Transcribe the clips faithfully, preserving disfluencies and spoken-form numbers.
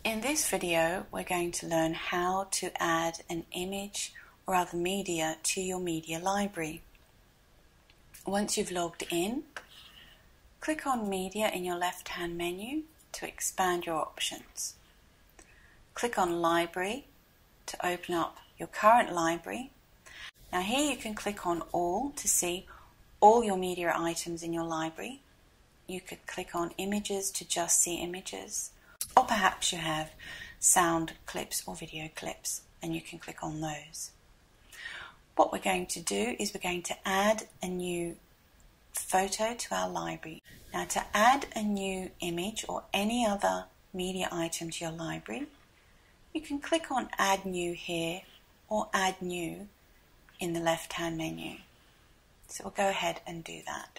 In this video, we're going to learn how to add an image or other media to your media library. Once you've logged in, click on Media in your left-hand menu to expand your options. Click on Library to open up your current library. Now here you can click on All to see all your media items in your library. You could click on Images to just see images. Or perhaps you have sound clips or video clips and you can click on those. What we're going to do is we're going to add a new photo to our library. Now to add a new image or any other media item to your library, you can click on Add New here or Add New in the left-hand menu. So we'll go ahead and do that.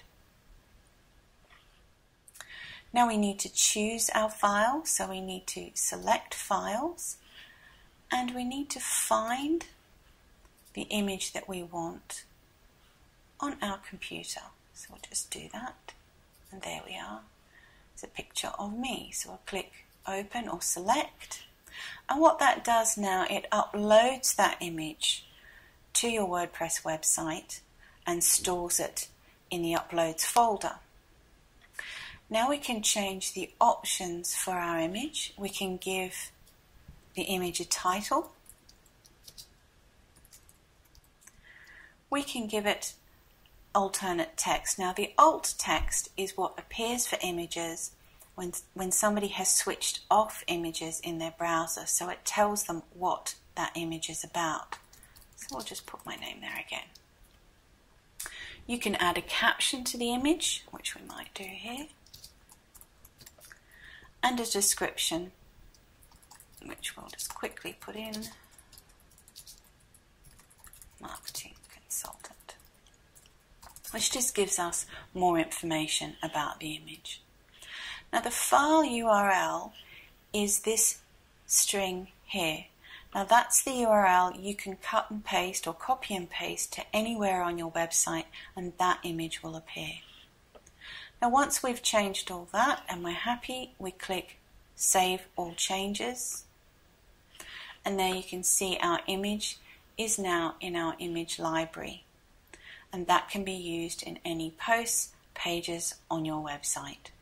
Now we need to choose our file, so we need to select Files and we need to find the image that we want on our computer. So we'll just do that, and there we are. It's a picture of me. So we'll click Open or Select, and what that does now, it uploads that image to your WordPress website and stores it in the Uploads folder. Now we can change the options for our image. We can give the image a title. We can give it alternate text. Now the alt text is what appears for images when, when somebody has switched off images in their browser, so it tells them what that image is about. So we'll just put my name there again. You can add a caption to the image, which we might do here, and a description, which we'll just quickly put in, marketing consultant, which just gives us more information about the image. Now the file U R L is this string here. Now that's the U R L you can cut and paste or copy and paste to anywhere on your website, and that image will appear. Now once we've changed all that and we're happy, we click Save All Changes, and there you can see our image is now in our image library, and that can be used in any posts, pages on your website.